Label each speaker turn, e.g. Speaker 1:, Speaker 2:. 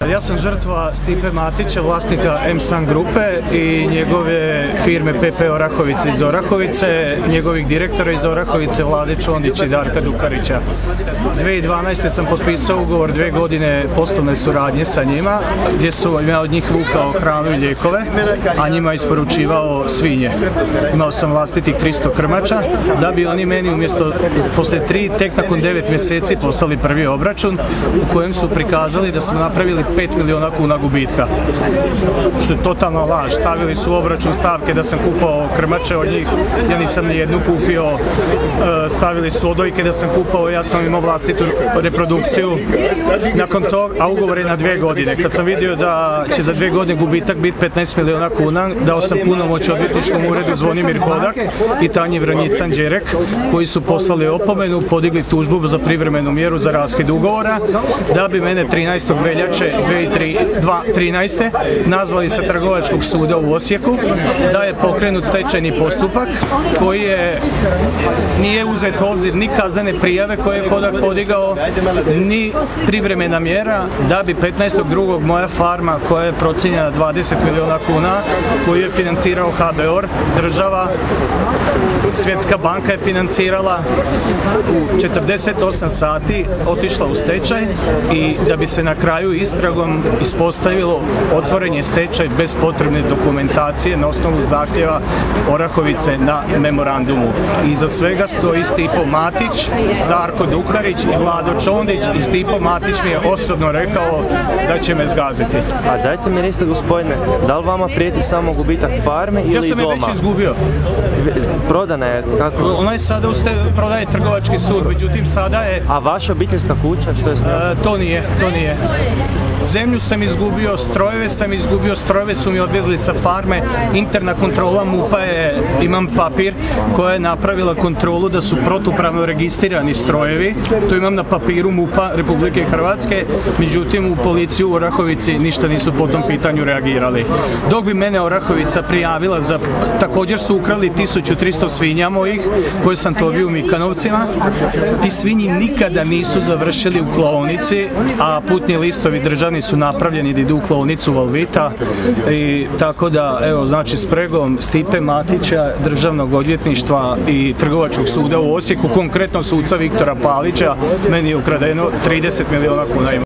Speaker 1: Ja sam žrtva Stipe Matića, vlasnika M-San grupe i njegove firme PP Orahovice iz Orahovice, njegovih direktora iz Orahovice, Vlade Čondića i Darka Dukarića. 2012. sam potpisao ugovor 2 godine poslovne suradnje sa njima, gdje su ja od njih vukao hranu i lijekove, a njima isporučivao svinje. Imao sam vlastitih 300 krmača, da bi oni meni umjesto, poslije 3, tek nakon 9 mjeseci poslali prvi obračun u kojem su prikazali da smo napravili 5 milijuna kuna gubitka. Što je totalna laž. Stavili su u obračun stavke da sam kupao krmače od njih, ja nisam ni jednu kupio. Stavili su odojke da sam kupao, ja sam imao vlastitu reprodukciju. Nakon toga, a ugovor je na 2 godine. Kad sam vidio da će za 2 godine gubitak biti 15 milijuna kuna, dao sam punomoć odvjetničkom uredu Zvonimir Hodak i Tanji Vranjican Đerek, koji su poslali opomenu, podigli tužbu za privremenu mjeru za raskid ugovora, da bi mene 13. veljače 2013. nazvali sa Trgovačkog suda u Osijeku, da je pokrenut stečajni postupak koji nije uzet u obzir ni kaznene prijave koje je Hodak podigao, ni privremena mjera, da bi 15.2. moja farma, koja je procijenjena 20 milijuna kuna, koju je financirao HBOR, država, Svjetska banka je financirala, u 48 sati otišla u stečaj i da bi se na kraju istragom ispostavilo otvoren je stečaj bez potrebne dokumentacije na osnovu zahtjeva Orahovice na memorandumu. I iza svega stoji Stipo Matić, Darko Dukarić i Vlado Čondić, i Stipo Matić mi je osobno rekao da će me zgaziti.
Speaker 2: A dajte mi recite, gospodine, da li vama prijeti samo gubitak farme ili doma?
Speaker 1: Ja sam je već izgubio.
Speaker 2: Prodana je, kako?
Speaker 1: Ona je sada prodaje Trgovački sud, međutim sada je...
Speaker 2: A vaša obiteljska kuća, što je s njom?
Speaker 1: To nije. Zemlju sam izgubio, strojeve su mi odvezli sa farme, interna kontrola MUP-a je, imam papir, koja je napravila kontrolu da su protupravno registrirani strojevi, to imam na papiru MUP-a Republike Hrvatske, međutim u policiju u Orahovici ništa nisu po tom pitanju reagirali. Dok bi mene Orahovica prijavila za, također su ukrali 1300 svinja mojih, koje sam dobio u Mikanovcima, ti svinji nikada nisu završili u klaonici, a putni listovi državni su napravljeni da idu u klaonicu Valvita, i tako da, evo, znači spregom Stipe Matića, Državnog odvjetništva i Trgovačkog suda u Osijeku, konkretno suca Viktora Palića, meni je ukradeno 30 milijuna kuna.